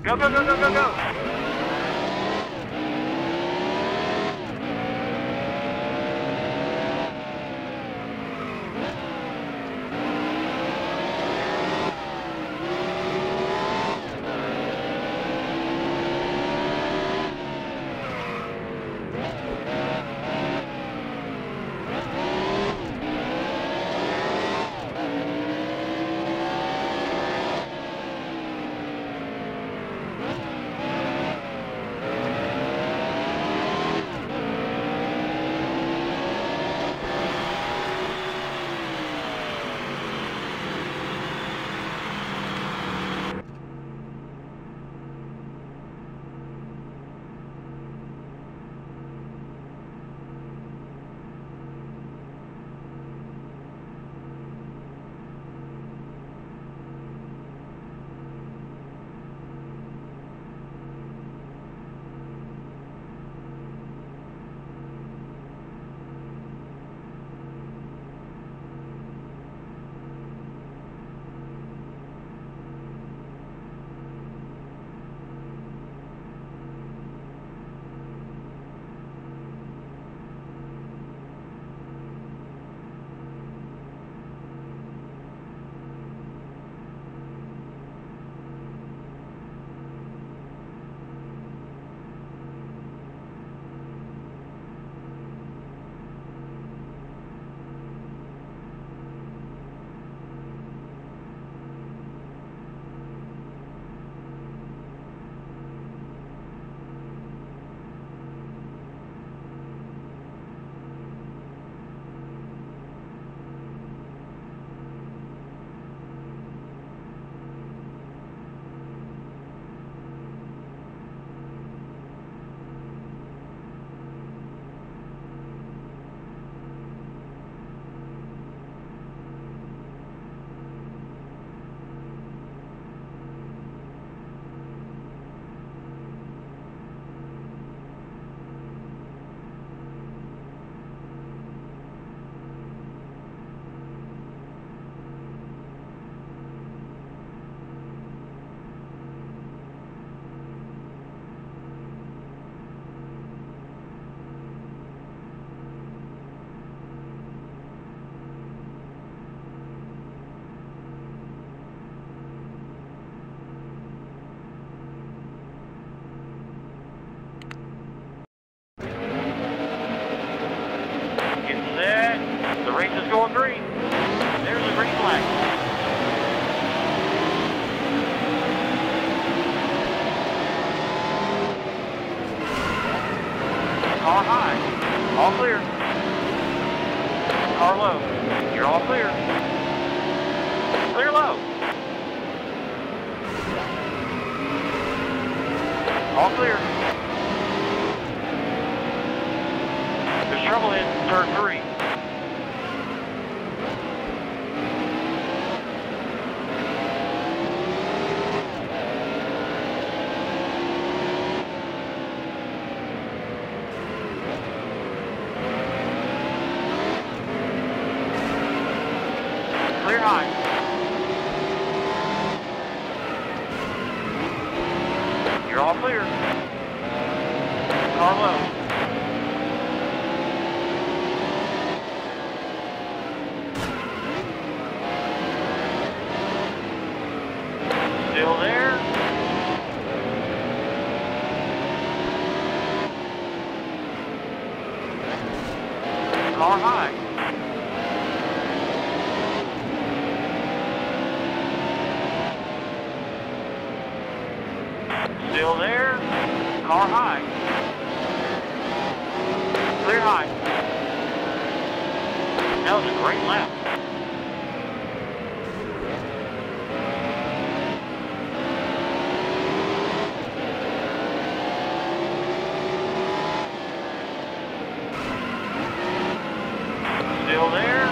Go, go, go, go, go, go. The race is going green. There's a green flag. Car high. All clear. Car low. You're all clear. Clear low. All clear. There's trouble in turn 3. Clear high. You're all clear. Car low. Still there. Car high. Still there. Car high. Clear high. That was a great lap. Still there.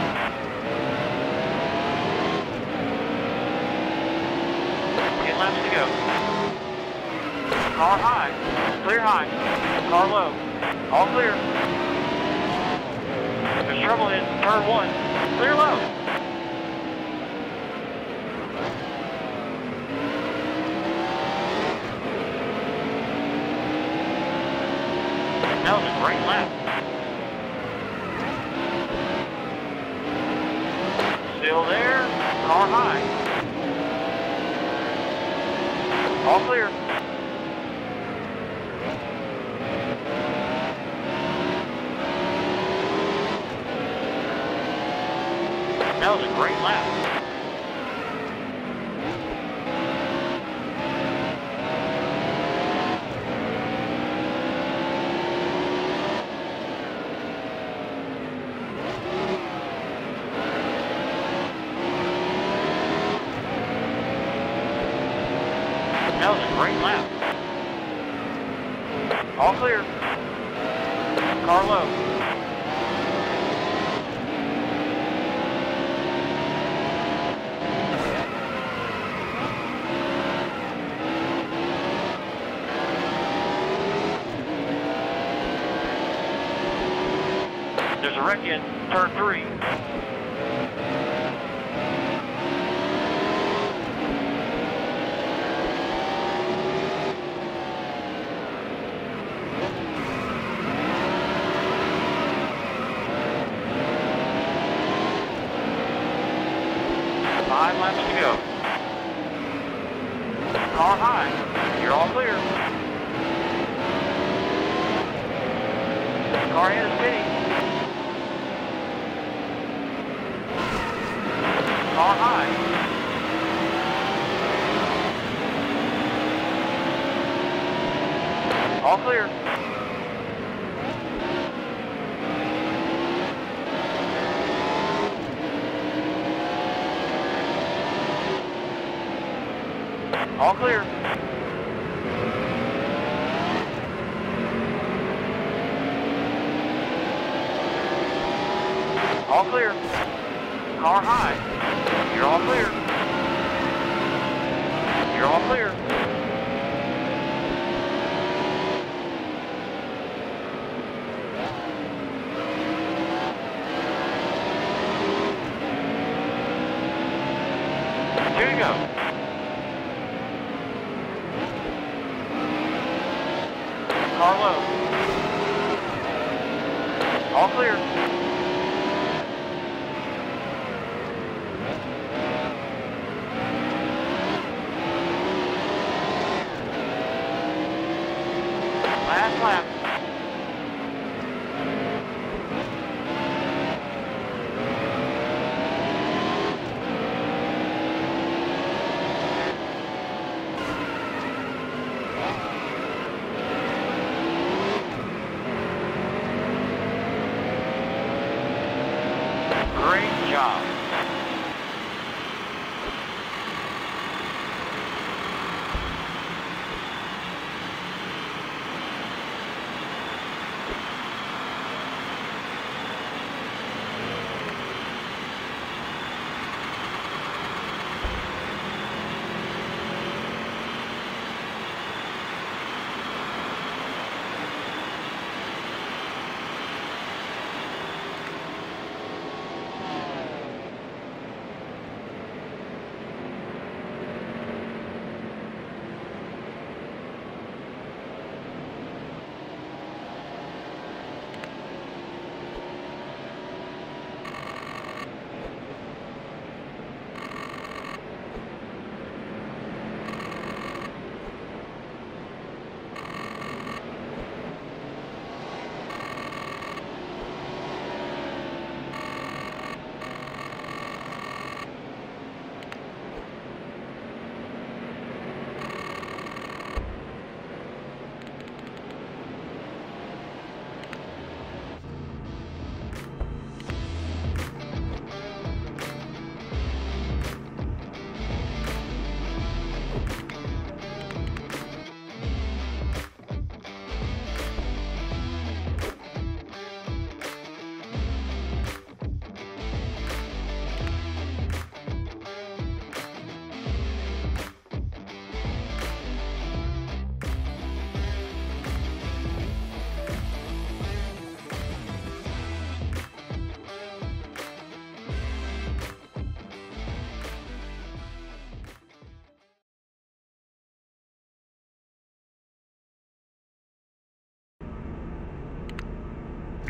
10 laps to go. Car high. Clear high. Car low. All clear. There's trouble in turn 1. Clear low. That was a great lap. Still there. Car high. All clear. That was a great lap. That was a great lap. All clear. Car low. There's a wreck in turn 3. Five laps to go. Car high. You're all clear. Car ahead is pitting. Car high. All clear. All clear. All clear. Car high. You're all clear. You're all clear. Here you go. Car low. All clear. Last lap. Great job.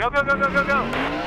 Go, go, go, go, go, go.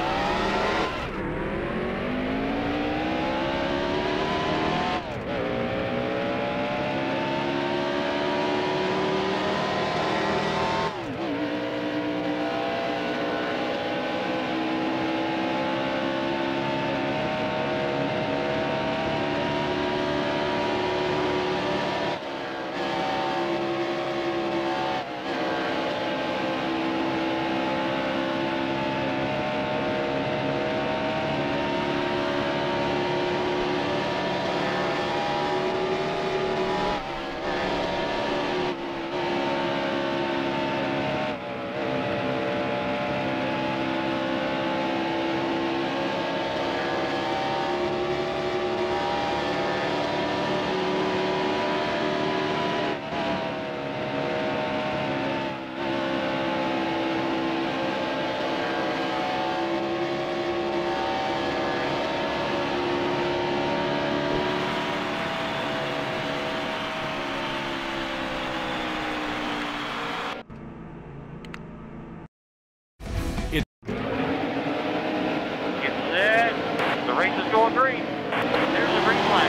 Going green. There's the green flag.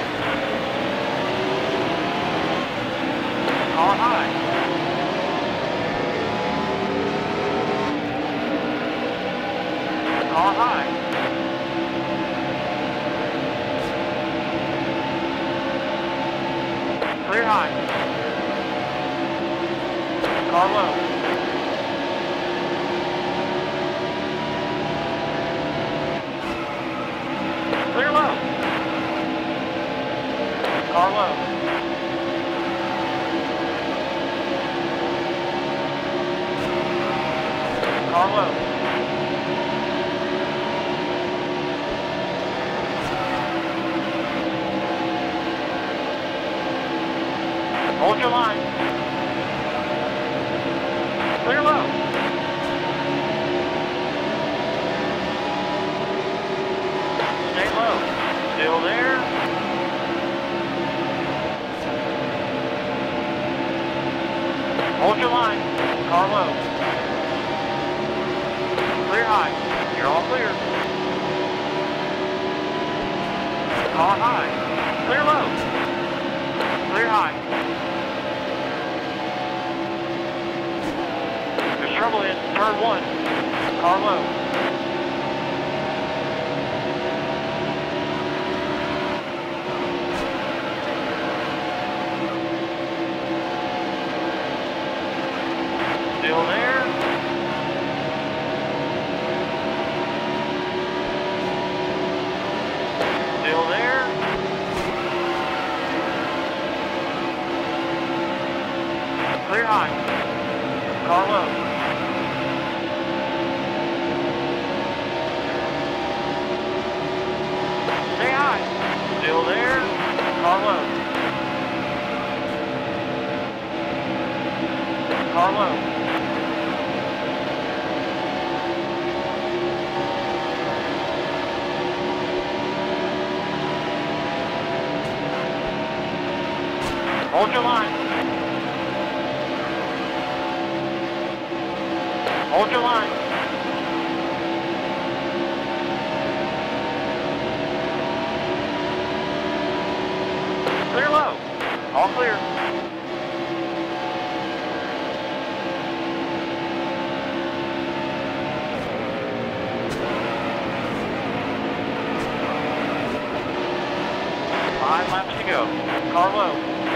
Car high. Car high. Clear high. Car low. Clear low. Car low. Car low. Hold your line. Clear low. Stay low. Still there. Hold your line. Car low. Clear high. You're all clear. Car high. Clear low. Clear high. There's trouble in turn 1. Car low. Still there. Still there. Clear high. Car low. Stay high. Still there. Car low. Car low. Hold your line. Hold your line. Clear low. All clear. Five laps to go. Car low.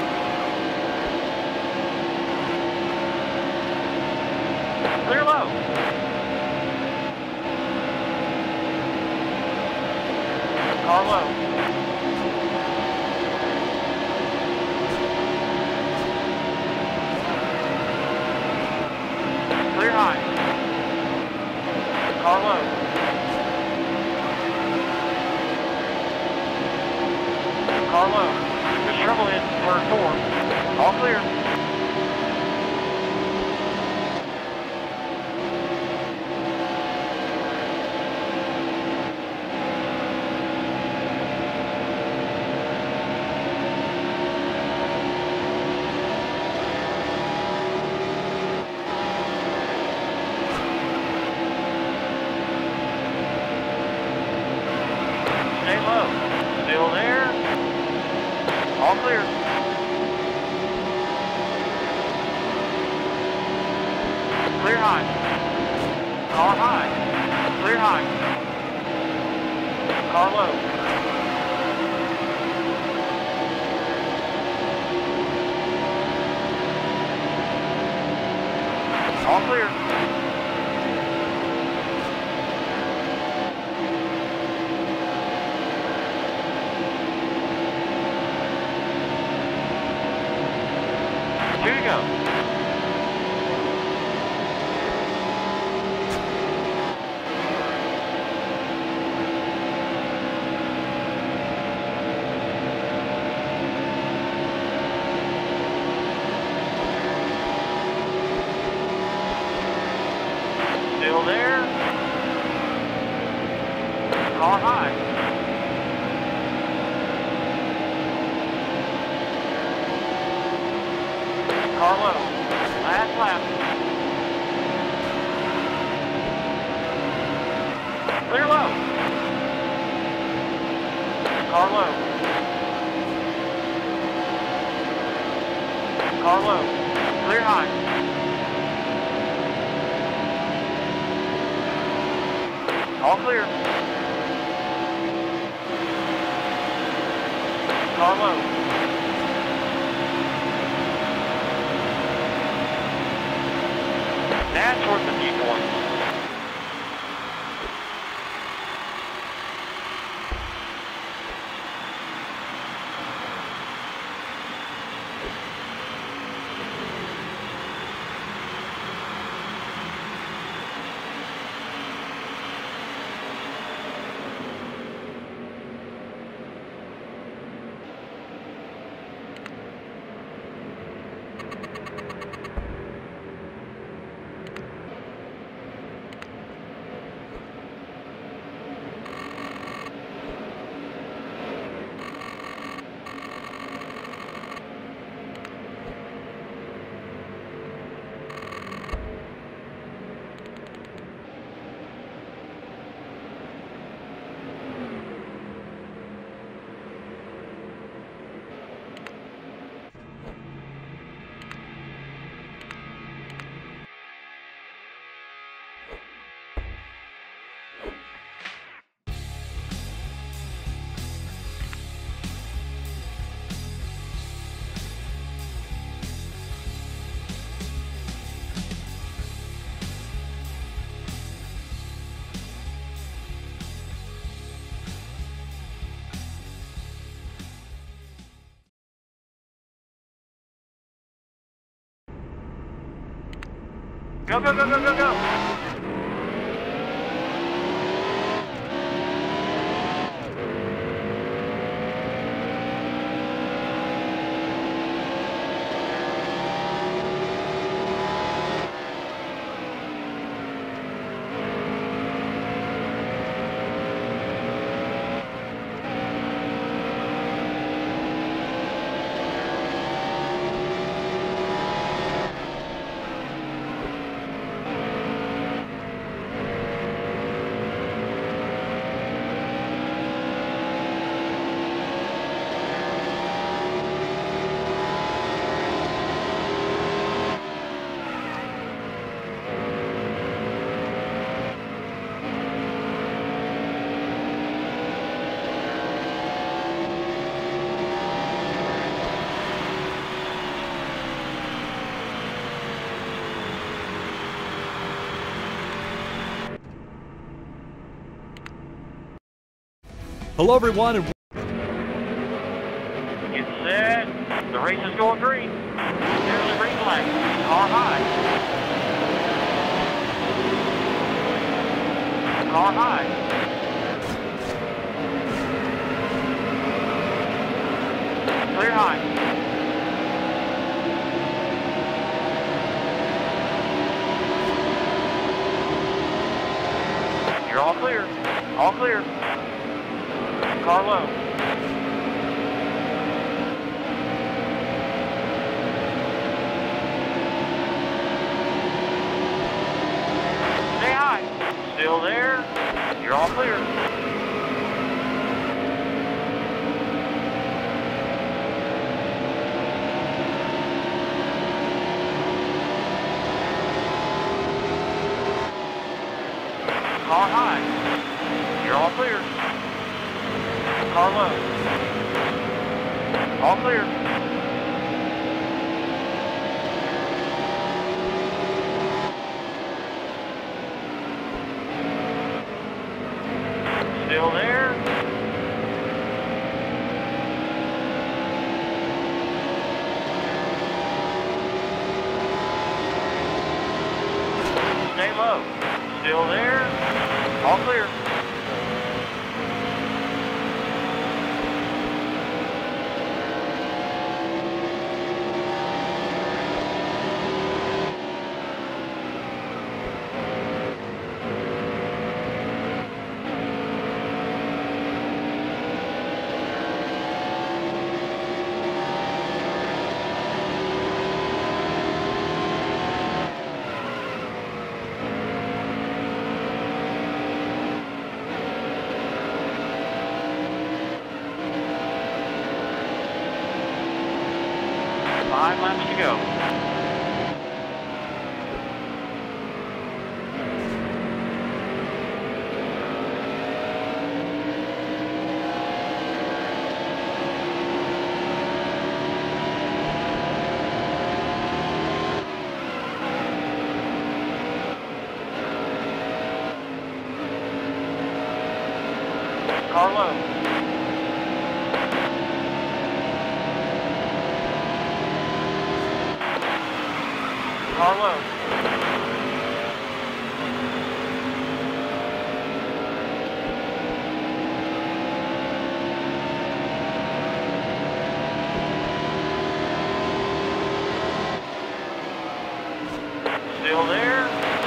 Clear low. Car low. Clear high. Car low. Car low. There's trouble in turn 4. All clear. Car high. Clear high. Car low. All clear. Two to go. Still there. Car high. Car low. Last lap. Clear low. Car low. Car low. Clear high. All clear. Car low. That's worth a few points. Go, go, go, go, go, go. Hello, everyone, and Get set. The race is going green. There's the green flag. Car high. Car high. Clear high. You're all clear. All clear. Car low. Stay high. Still there. You're all clear. Car high. You're all clear. Car low. All clear. Still there. Stay low. Still there. All clear. Five laps to go. Car low. Car low. Still there.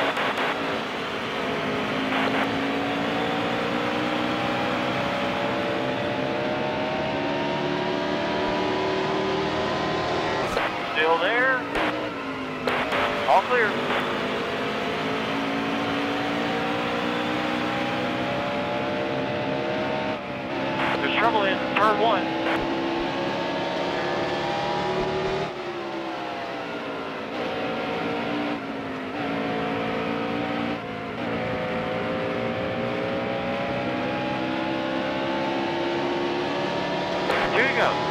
Still there. All clear. There's trouble in turn one. Here you go.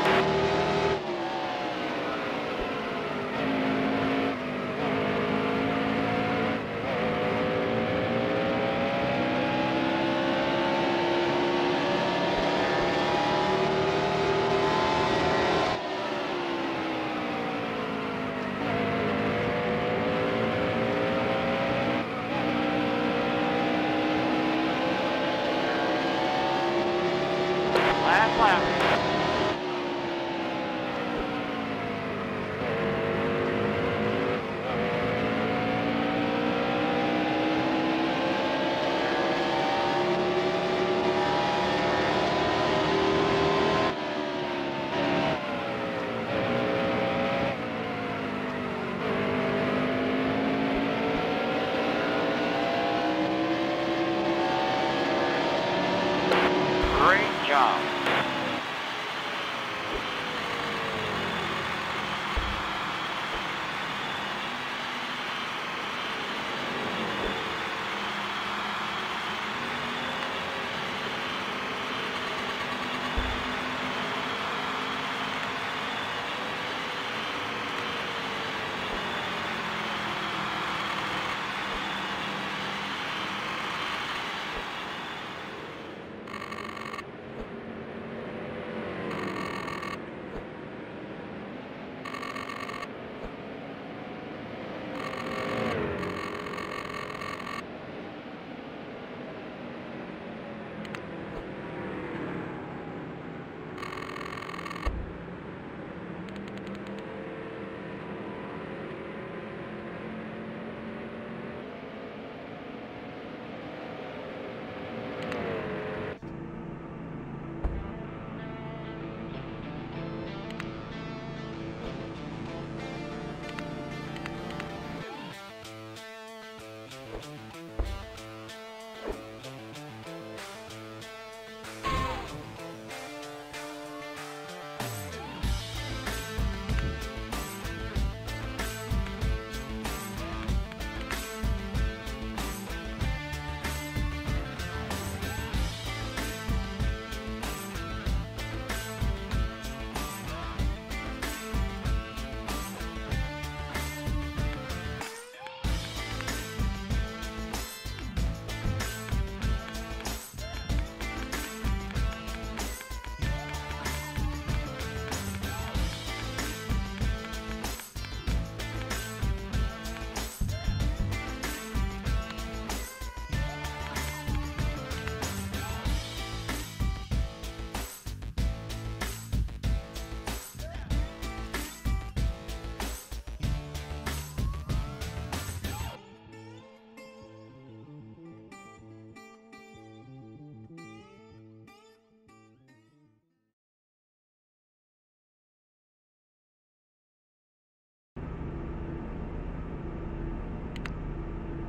Last lap. Great job.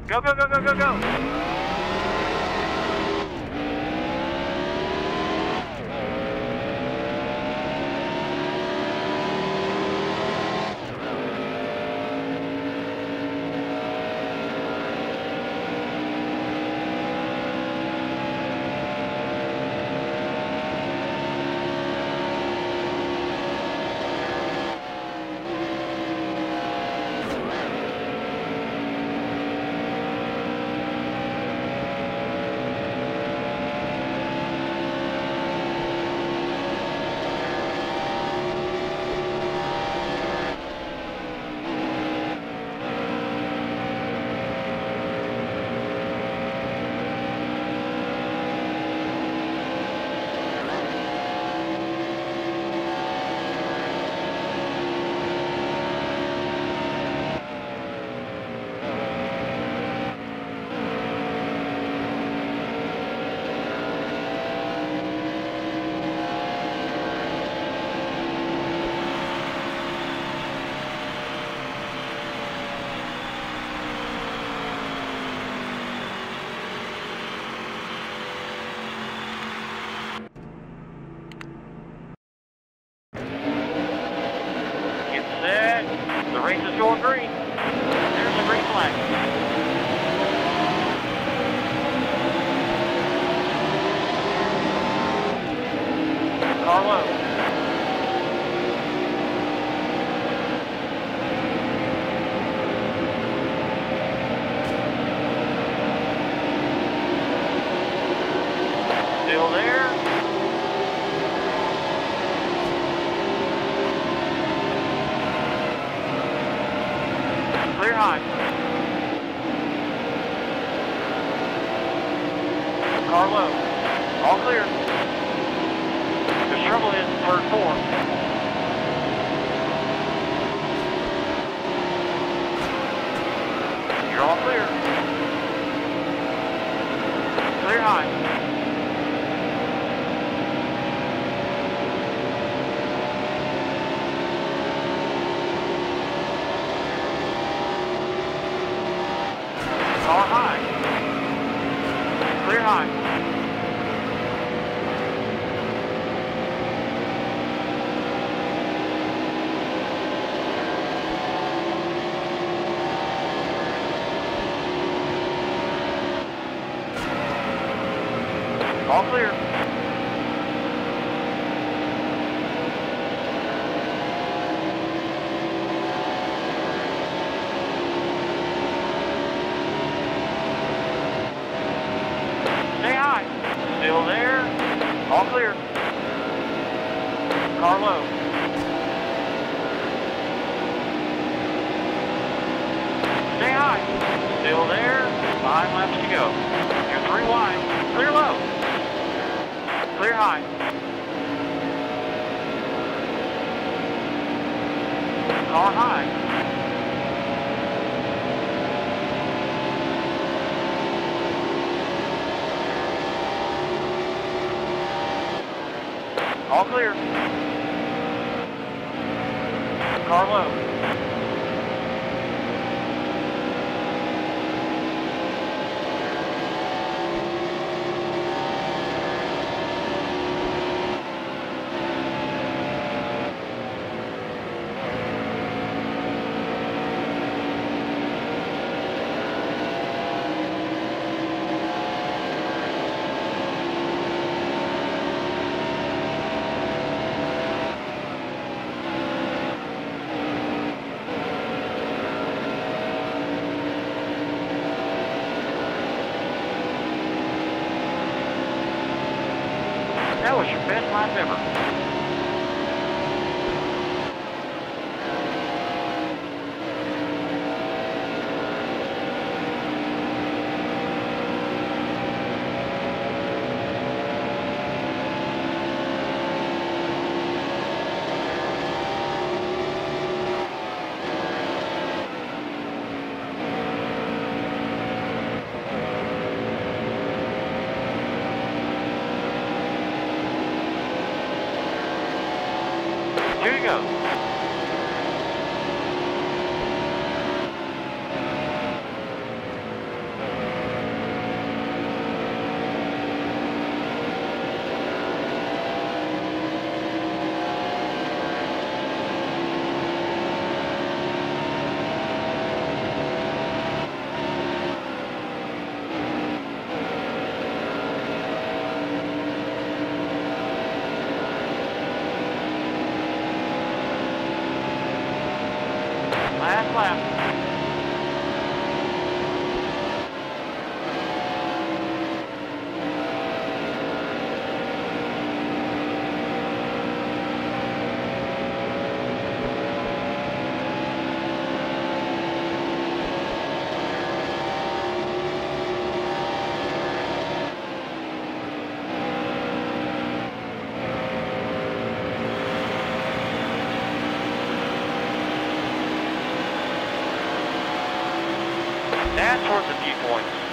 Go, go, go, go, go, go. The race is going green. There's the green flag. Car low. Still there. Clear high. Car low. All clear. The trouble is turn 4. You're all clear. Clear high. Car high. Clear high. All clear. Stay high. Still there. All clear. Car low. Stay high. Still there. 5 laps to go. You're 3 wide. Clear low. Clear high. Car high. All clear. Car low. That was your best lap ever. That's worth a few points.